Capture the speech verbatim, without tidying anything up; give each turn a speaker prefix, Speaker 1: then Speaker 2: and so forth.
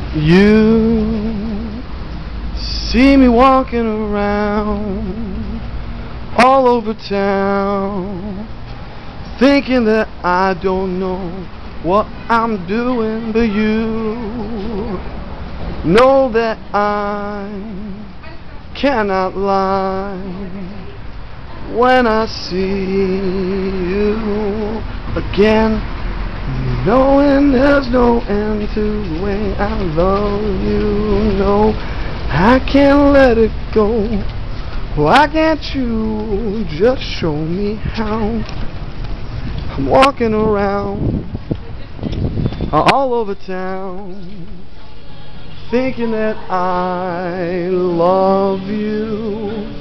Speaker 1: You see me walking around all over town, thinking that I don't know what I'm doing, but you know that I cannot lie when I see you again, knowing there's no end to the way I love you. No, I can't let it go. Why can't you just show me how? I'm walking around all over town, thinking that I love you.